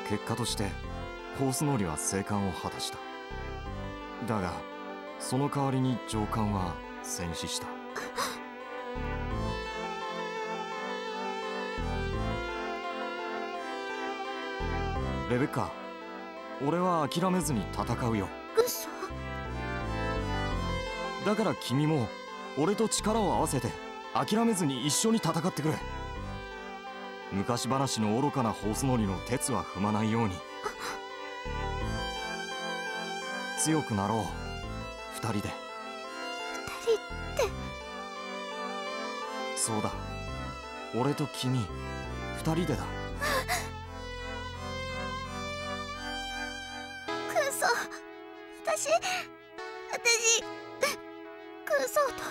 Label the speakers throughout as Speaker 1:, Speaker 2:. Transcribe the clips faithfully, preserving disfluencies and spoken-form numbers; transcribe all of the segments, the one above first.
Speaker 1: 結果としてホースノリは生還を果たした。だがその代わりに上官は戦死した。レベッカ、俺は諦めずに戦うよ。
Speaker 2: 嘘。
Speaker 1: だから君も俺と力を合わせて諦めずに一緒に戦ってくれ。昔話の愚かなホースノリの鉄は踏まないように強くなろう、二人で。二人って？そうだ、俺と君二人でだ。
Speaker 2: クソ、私私クソと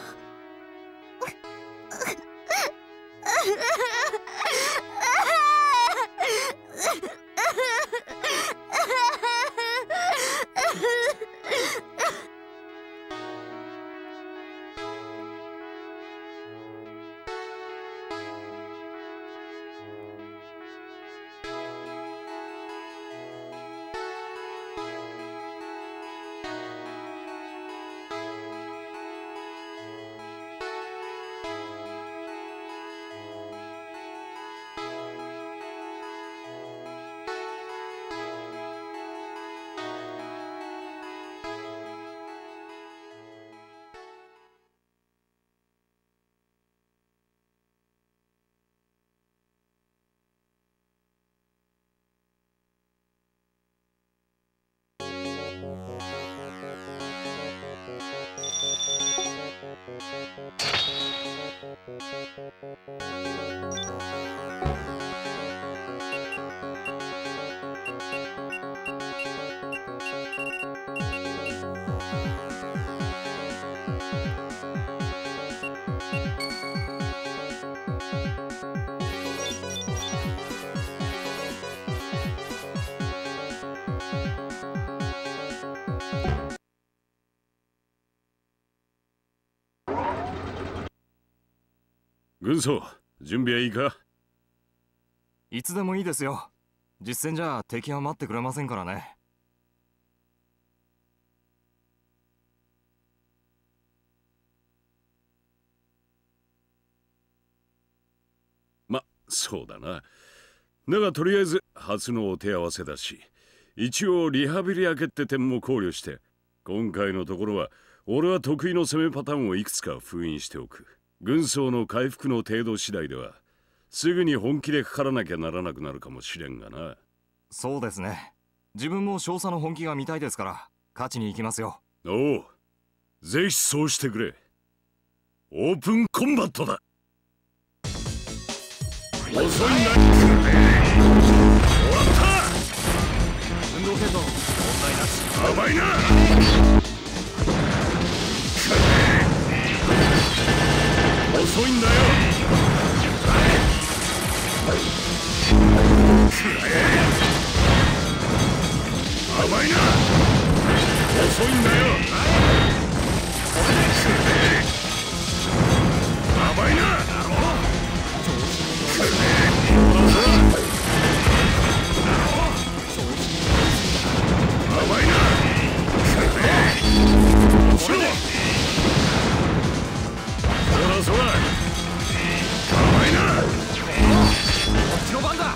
Speaker 3: 軍曹、準備はいいか？
Speaker 1: いつでもいいですよ。実戦じゃ敵は待ってくれませんからね。
Speaker 3: ま、そうだな。だがとりあえず初のお手合わせだし、一応リハビリ明けって点も考慮して、今回のところは俺は得意の攻めパターンをいくつか封印しておく。軍曹の回復の程度次第ではすぐに本気でかからなきゃならなくなるかもしれんがな。
Speaker 1: そうですね。自分も少佐の本気が見たいですから勝ちに行きますよ。
Speaker 3: おう、ぜひそうしてくれ。オープンコンバットだ。遅いな。終わった。
Speaker 1: 運動系統問題なし。
Speaker 3: 甘いな。遅いんだよ。甘いな。遅いんだよ。甘いな。甘いな。そらそら。甘いな。
Speaker 1: こっちの番だ。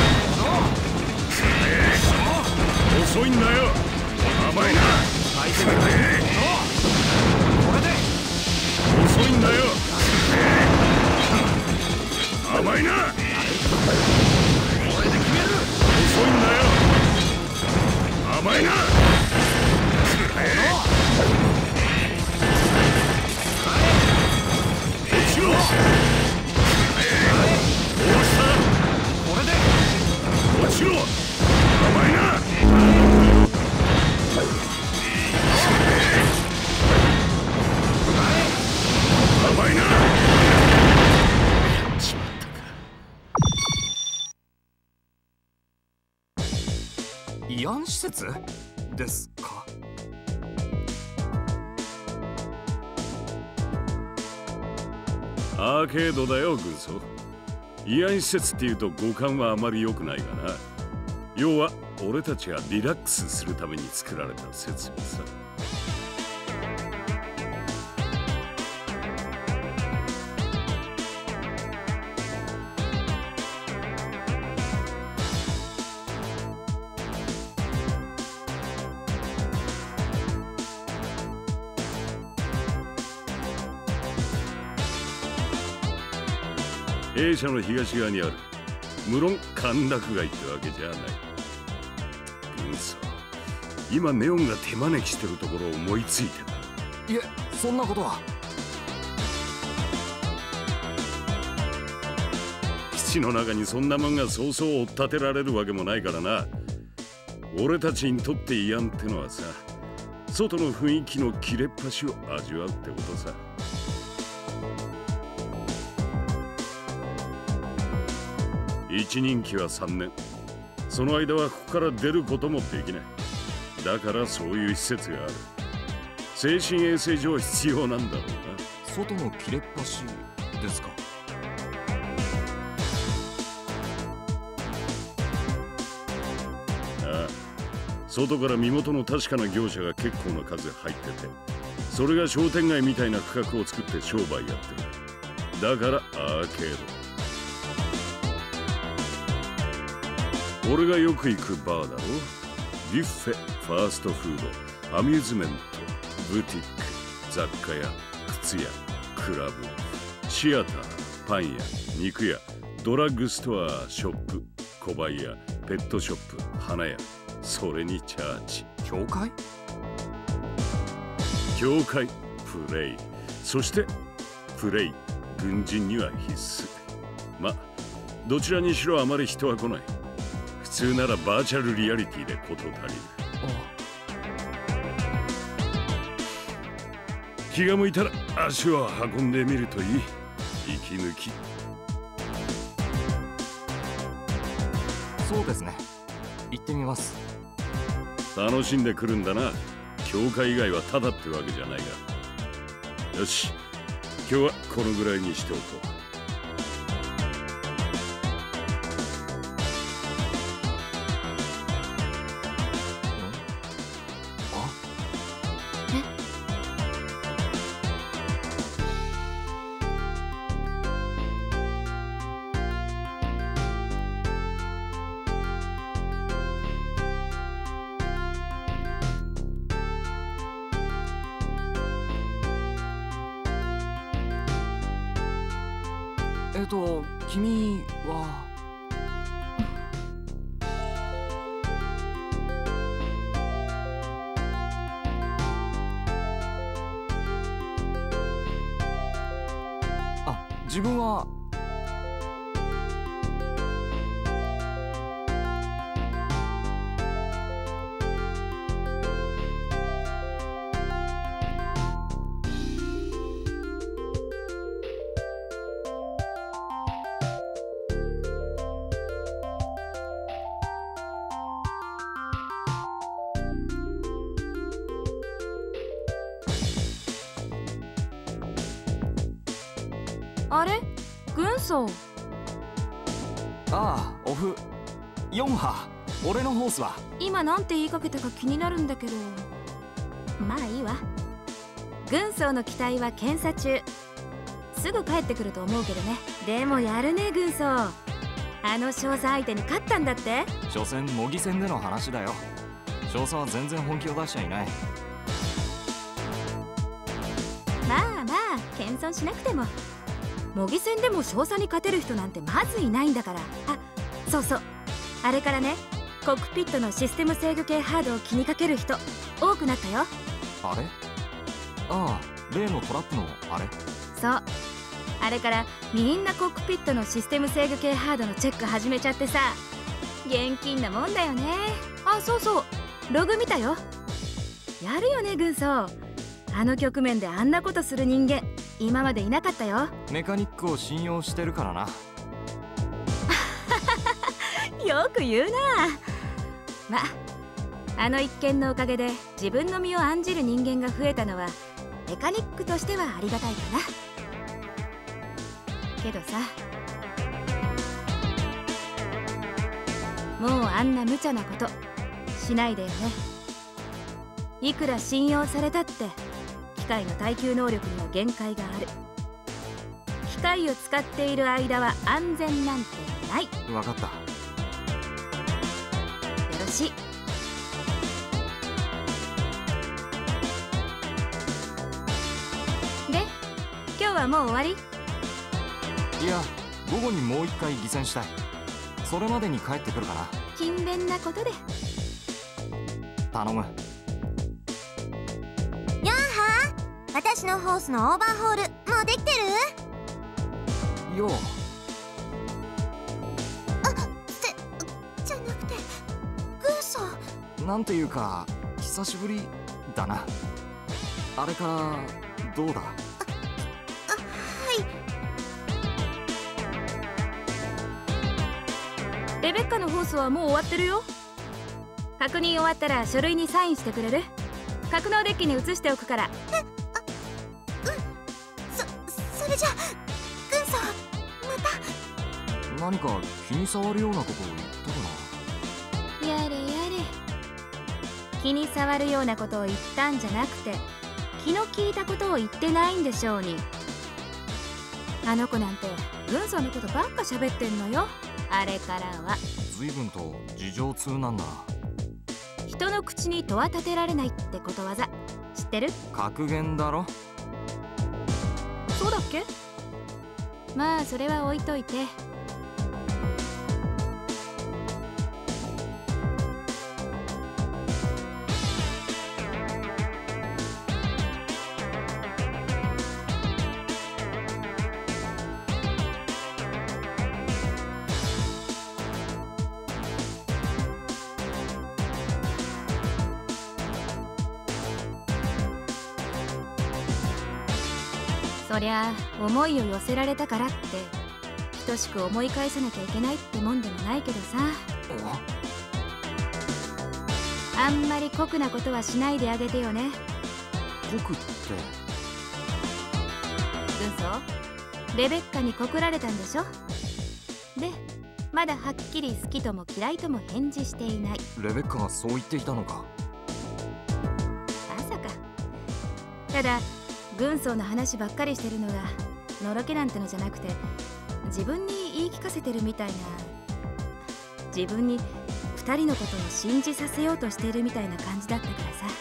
Speaker 3: 遅いんだよ。甘いな。
Speaker 1: 相手がこれで
Speaker 3: 遅いんだよ。甘いな。
Speaker 1: これで決める。
Speaker 3: 遅いんだよ。甘いな。落ちろ。どうした。
Speaker 1: これで
Speaker 3: 落ちろ。甘いな。甘いな。やっちまったか。
Speaker 1: 慰安施設ですか？
Speaker 3: アーケードだよ軍曹。慰安施設っていうと五感はあまり良くないがな。 要は俺たちがリラックスするために作られた設備さ。弊社の東側にある無論歓楽街ってわけじゃない。軍曹、今ネオンが手招きしてるところを思いついてた。
Speaker 1: いえ、そんなことは。
Speaker 3: 基地の中にそんなもんがそうそう追っ立てられるわけもないからな。俺たちにとって慰安ってのはさ、外の雰囲気の切れっ端を味わうってことさ。一任期はさんねん。その間はここから出ることもできない。だからそういう施設がある。精神衛生上必要なんだろうな。
Speaker 1: 外の切れっ端ですか。
Speaker 3: ああ、外から身元の確かな業者が結構な数入ってて、それが商店街みたいな区画を作って商売やってる。だからアーケード。俺がよく行くバーだろ。ビュッフェ、ファーストフード、アミューズメント、ブティック、雑貨屋、靴屋、クラブ、シアター、パン屋、肉屋、ドラッグストア、ショップ、小売屋、ペットショップ、花屋、それにチャーチ。
Speaker 1: 教会？
Speaker 3: 教会、プレイ、そしてプレイ、軍人には必須。ま、どちらにしろあまり人は来ない。普通ならバーチャルリアリティで事足りる。気が向いたら足を運んでみるといい。息抜き。
Speaker 1: そうですね、行ってみます。
Speaker 3: 楽しんでくるんだな。教会以外はただってわけじゃないが。よし、今日はこのぐらいにしておこう。
Speaker 1: えっと、君は。あ、自分は。
Speaker 4: あれ、軍曹。
Speaker 1: ああ、オフよんは俺のホースは。
Speaker 4: 今なんて言いかけたか気になるんだけど。まあいいわ。軍曹の機体は検査中。すぐ帰ってくると思うけどね。でもやるね、軍曹。あの少佐相手に勝ったんだって。
Speaker 1: 所詮模擬戦での話だよ。少佐は全然本気を出しちゃいない。
Speaker 4: まあまあ謙遜しなくても。模擬戦でも少佐に勝てる人なんてまずいないんだから。あ、そうそう、あれからね、コックピットのシステム制御系ハードを気にかける人多くなったよ。
Speaker 1: あれ？ああ、例のトラップのあれ？
Speaker 4: そう、あれからみんなコックピットのシステム制御系ハードのチェック始めちゃってさ、現金なもんだよね。あ、そうそう、ログ見たよ。やるよね、軍曹。あの局面であんなことする人間今までいなかったよ。
Speaker 1: メカニックを信用してるからな。
Speaker 4: よく言うな。ま、あの一件のおかげで自分の身を案じる人間が増えたのはメカニックとしてはありがたいかな。けどさ、 もうあんな無茶なことしないでよね。いくら信用されたって機械の耐久能力には限界がある。機械を使っている間は安全なんてない。
Speaker 1: 分かった。
Speaker 4: よろしい。で、今日はもう終わり？
Speaker 1: いや、午後にもう一回偽戦したい。それまでに帰ってくるかな。
Speaker 4: 勤勉なことで。
Speaker 1: 頼む。
Speaker 2: ヨンハ、私のホースのオーバーホールもうできてる？
Speaker 1: よう。
Speaker 2: あ、せ、じゃなくて軍曹。
Speaker 1: なんていうか久しぶりだな。あれからどうだ？
Speaker 2: あ、はい。
Speaker 4: レベッカのホースはもう終わってるよ。確認終わったら書類にサインしてくれる？格納デッキに移しておくから。
Speaker 2: え、あ、うん。そ、それじゃ軍曹、また。
Speaker 1: 何か気に障るようなことを言ったか
Speaker 4: やれやれ、気に障るようなことを言ったんじゃなくて、気の利いたことを言ってないんでしょうに。あの子なんて軍曹のことばっか喋ってんのよ。あれからは
Speaker 1: な。随分と事情通なんだな。
Speaker 4: 人の口に戸は立てられないってことわざ知ってる？
Speaker 1: 格言だろ。
Speaker 4: そうだっけ？まあそれは置いといて。そりゃ思いを寄せられたからって等しく思い返さなきゃいけないってもんでもないけどさ。あんまり酷なことはしないであげてよね。
Speaker 1: 酷って？
Speaker 4: 軍曹、レベッカに告られたんでしょ。で、まだはっきり好きとも嫌いとも返事していない。
Speaker 1: レベッカがそう言っていたのか。
Speaker 4: まさか。ただ軍曹の話ばっかりしてるのがのろけなんてのじゃなくて、自分に言い聞かせてるみたいな、自分にふたりのことを信じさせようとしているみたいな感じだったからさ。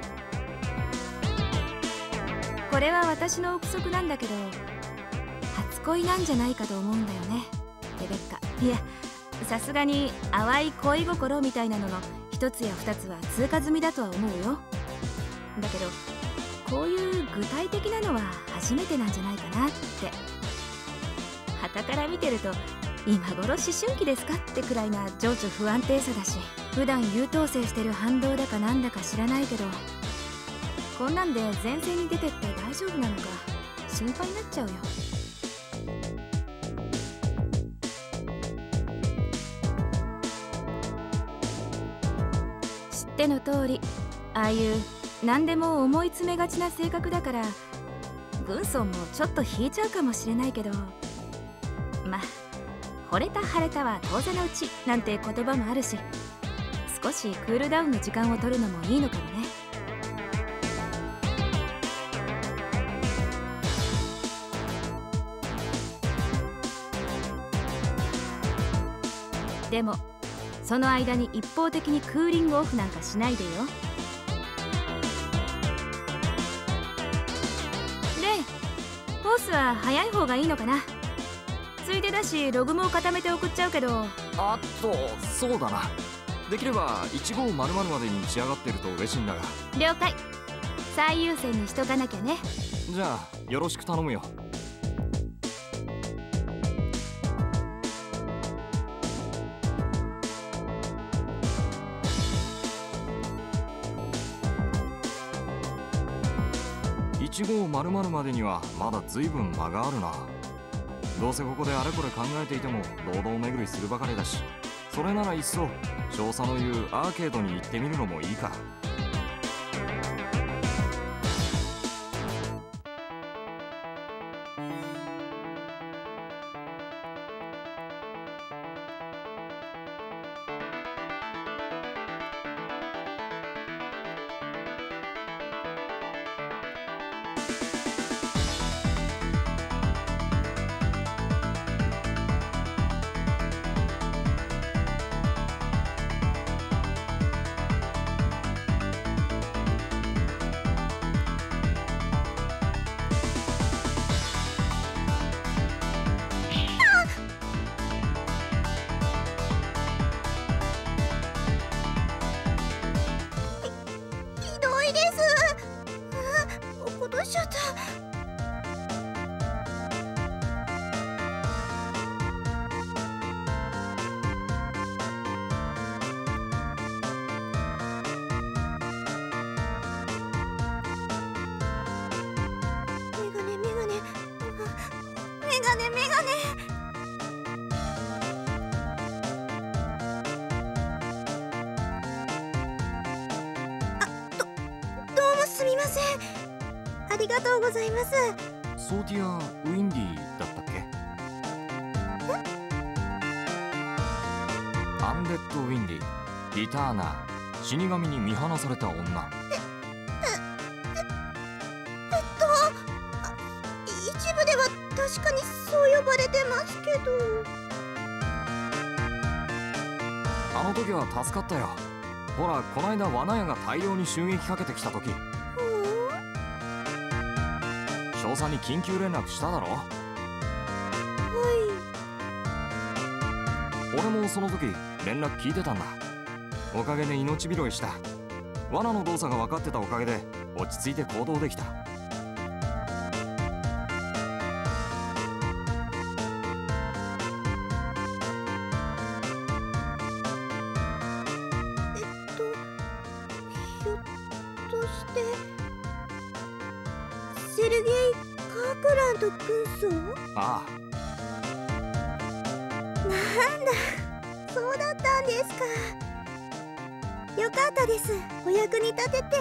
Speaker 4: これは私の憶測なんだけど、初恋なんじゃないかと思うんだよね、レベッカ。いや、さすがに淡い恋心みたいなのの一つや二つは通過済みだとは思うよ。だけどこういう具体的なのは初めてなんじゃないかなって。傍から見てると今頃思春期ですかってくらいな情緒不安定さだし、普段優等生してる反動だかなんだか知らないけど、こんなんで前線に出てって大丈夫なのか心配になっちゃうよ。知っての通り、ああいう何でも思い詰めがちな性格だから、軍曹もちょっと引いちゃうかもしれないけど、まあ惚れた腫れたは当座のうちなんて言葉もあるし、少しクールダウンの時間を取るのもいいのかもね。でもその間に一方的にクーリングオフなんかしないでよ。ホースは早い方がいいのかな。ついでだしログも固めて送っちゃうけど。
Speaker 1: あとそうだな、できればいちごーまるまるまでに仕上がってると嬉しいんだが。
Speaker 4: 了解。最優先にしとかなきゃね。
Speaker 1: じゃあよろしく頼むよ。いちごーまるまるまでにはまだ随分間があるな。どうせここであれこれ考えていても堂々巡りするばかりだし、それならいっそ少佐の言うアーケードに行ってみるのもいいか。
Speaker 2: メガネメガネ。あ、どどうもすみません。ありがとうございます。
Speaker 1: ソーティア・ウィンディだったっけ？アンデッド・ウィンディ、リターナー、死神に見放された女。
Speaker 2: 一部では確かにそう呼ばれてますけど。
Speaker 1: あの時は助かったよ。ほら、こないだ罠屋が大量に襲撃かけてきた時、少佐に緊急連絡しただろ。
Speaker 2: は
Speaker 1: 俺もその時連絡聞いてたんだ。おかげで命拾いした。罠の動作が分かってたおかげで落ち着いて行動できた。
Speaker 2: い。えっとひょっとしてセルゲイ・カークランド軍曹？
Speaker 1: ああ、
Speaker 2: なんだ、そうだったんですか。よかったです、お役に立てて。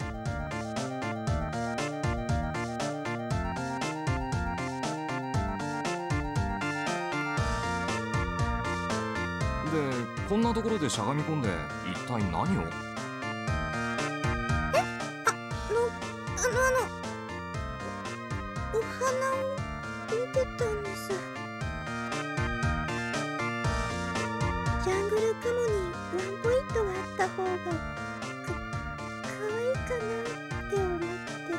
Speaker 1: で、こんなところでしゃがみ込んで一体何を？
Speaker 2: あの、あのあのお花を見てたんです。ジャングルクモにワンポイントがあった方がか、かわいいかなって思って。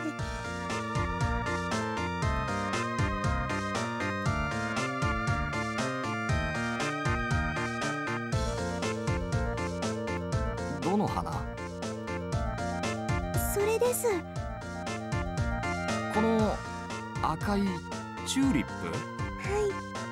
Speaker 1: どの花？
Speaker 2: それです。
Speaker 1: この赤いチューリップ？
Speaker 2: はい。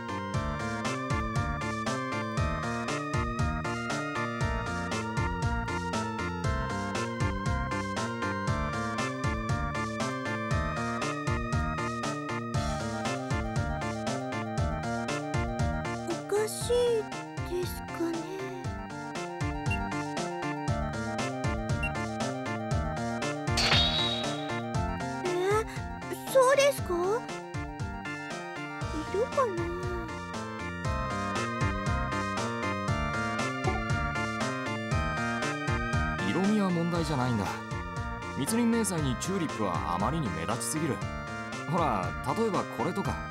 Speaker 2: おかしいですかね。えー、そうですか？いるかな？
Speaker 1: 色味は問題じゃないんだ。密林迷彩にチューリップはあまりに目立ちすぎる。ほら、例えばこれとか。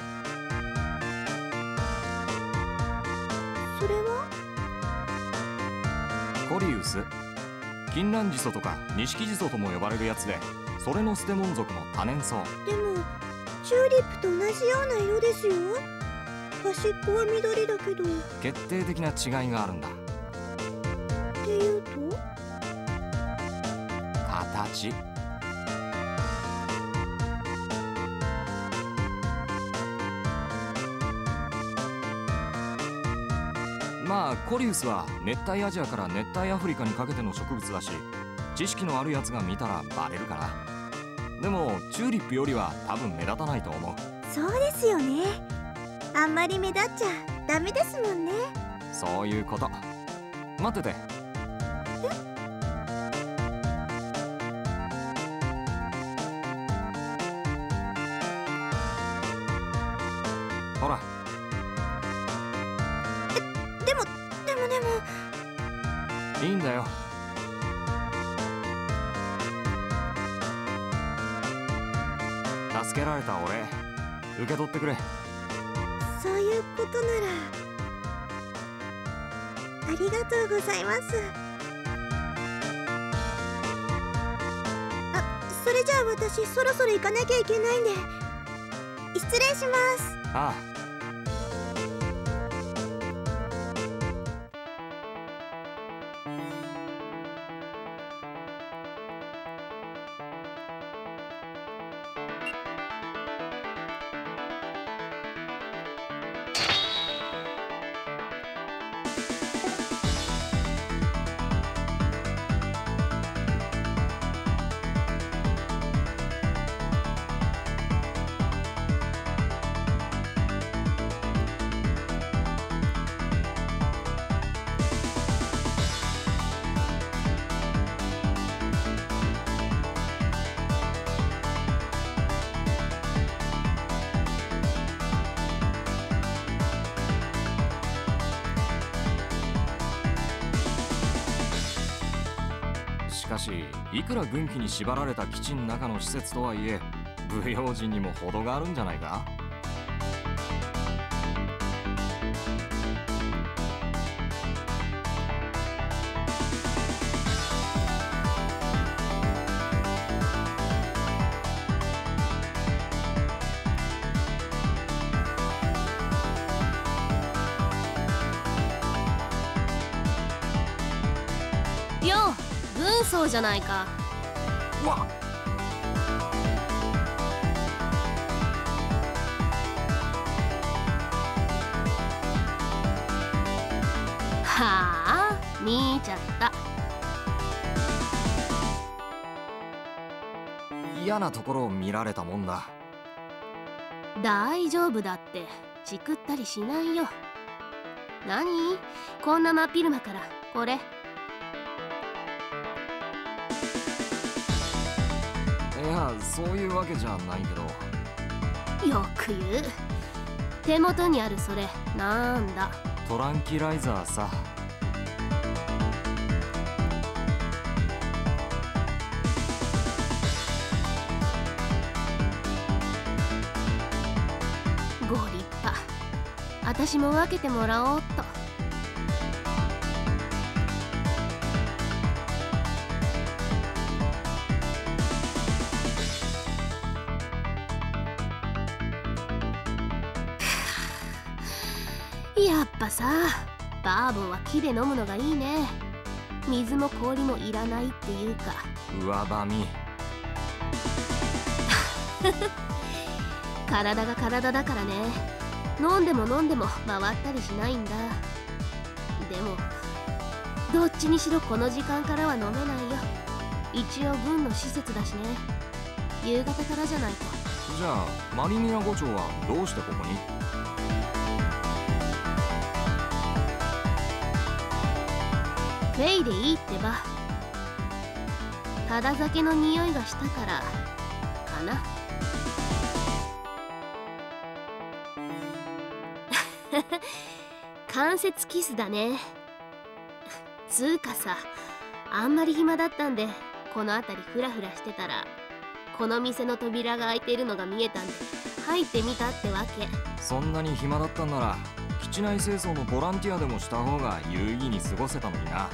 Speaker 2: それは？
Speaker 1: コリウス、金蘭ジソとか錦ジソとも呼ばれるやつで、それのステモン族の多年草。
Speaker 2: でもチューリップと同じような色ですよ。端っこは緑だけど。っ
Speaker 1: 決定的な違いがあるんだ。
Speaker 2: ていうと？
Speaker 1: 形。まあコリウスは熱帯アジアから熱帯アフリカにかけての植物だし、知識のあるやつが見たらバレるかな。でもチューリップよりは多分目立たないと思う。
Speaker 2: そうですよね。あんまり目立っちゃダメですもんね。
Speaker 1: そういうこと。待ってて。ほら。
Speaker 2: え、でもでもでも
Speaker 1: いいんだよ。助けられたお礼、受け取ってくれ。
Speaker 2: そういうことならありがとうございます。あ、それじゃあ私そろそろ行かなきゃいけないんで失礼します。
Speaker 1: ああ。 かしいくら軍機に縛られた基地の中の施設とはいえ武用心にも程があるんじゃないか。
Speaker 5: よう、軍曹じゃないか。
Speaker 1: わっ、
Speaker 5: はあ、見ちゃった。
Speaker 1: 嫌なところを見られたもんだ。
Speaker 5: 大丈夫だって、チクったりしないよ。何？こんな真っ昼間からこれ。
Speaker 1: いや、そういうわけじゃないけど。
Speaker 5: よく言う。手元にあるそれなんだ？
Speaker 1: トランキライザーさ。
Speaker 5: ご立派。私も分けてもらおうっと。やっぱさ、バーボンは木で飲むのがいいね。水も氷もいらないっていうか。
Speaker 1: 上ばみ。
Speaker 5: 体が体だからね。飲んでも飲んでも回ったりしないんだ。でもどっちにしろこの時間からは飲めないよ。一応軍の施設だしね。夕方からじゃないと。
Speaker 1: じゃあマリニナ伍長はどうしてここに？
Speaker 5: フェイでいいってば。ただ酒の匂いがしたからかな。関節キスだね。つうかさ、あんまり暇だったんでこの辺りフラフラしてたらこの店の扉が開いているのが見えたんで入ってみたってわけ。
Speaker 1: そんなに暇だったんなら基地内清掃のボランティアでもした方が有意義に過ごせたのにな。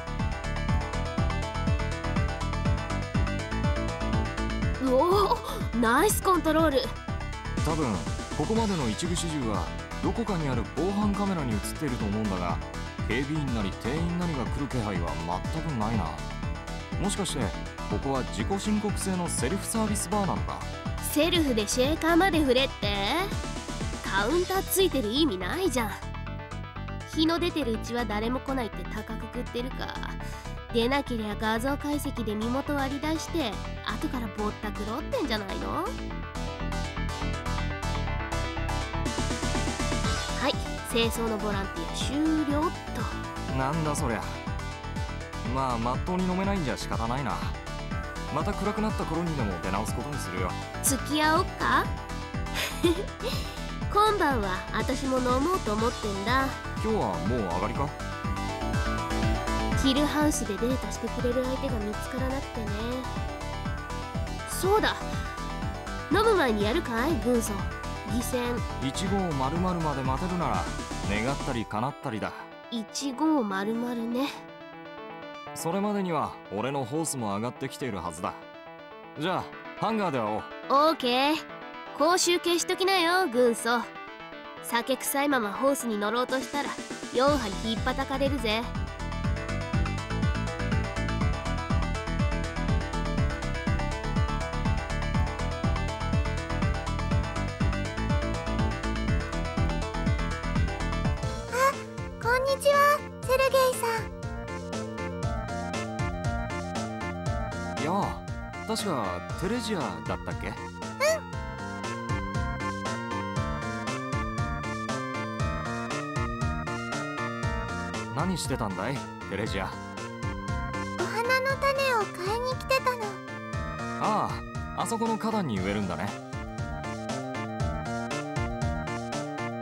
Speaker 5: うおー、ナイスコントロール。
Speaker 1: 多分ここまでの一部始終はどこかにある防犯カメラに映っていると思うんだが、警備員なり店員なりが来る気配は全くないな。もしかしてここは自己申告制のセルフサービスバーなのか？
Speaker 5: セルフでシェーカーまで振れって？カウンターついてる意味ないじゃん。日の出てるうちは誰も来ないって高く食ってるか。出なけりゃ画像解析で身元割り出して後からぼったくろってんじゃないの？はい、清掃のボランティア終了っと。
Speaker 1: なんだそりゃ。まあまっとうに飲めないんじゃ仕方ないな。また暗くなった頃にでも出直すことにするよ。
Speaker 5: 付き合おっか？今晩は私も飲もうと思ってんだ。
Speaker 1: 今日はもう上がりか？
Speaker 5: ヒルハウスでデートしてくれる相手が見つからなくてね。そうだ、飲む前にやるかい軍曹。偽戦
Speaker 1: いちごうまるまるまで待てるなら願ったり叶ったりだ。
Speaker 5: いちごまるまるね。
Speaker 1: それまでには俺のホースも上がってきているはずだ。じゃあハンガーで会おう。
Speaker 5: オーケー。講習消しときなよ軍曹。酒臭いままホースに乗ろうとしたらよん針引っぱたかれるぜ。
Speaker 2: こんにちは、セルゲイさん。
Speaker 1: いや、確かテレジアだったっけ？何してたんだい、テレジア？
Speaker 2: お花の種を買いに来てたの。
Speaker 1: ああ、あそこの花壇に植えるんだね。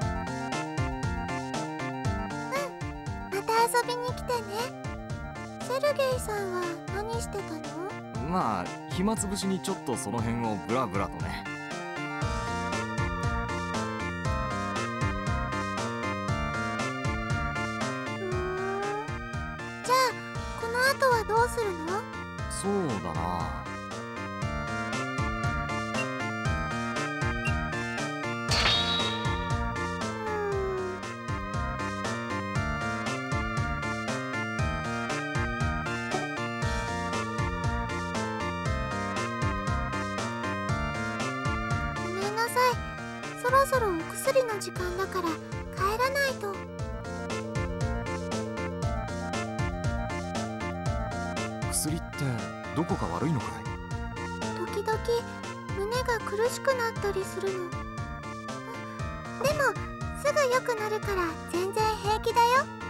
Speaker 2: また遊びに来てね。セセルゲイさんは何してたの？
Speaker 1: まあ暇つぶしにちょっとその辺をブラブラとね。
Speaker 2: うーん。じゃあこの後はどうするの？
Speaker 1: そうだな。
Speaker 2: そろそろお薬の時間だから帰らないと。
Speaker 1: 薬ってどこか悪いのかい？
Speaker 2: 時々胸が苦しくなったりするの。でもすぐ良くなるから全然平気だよ。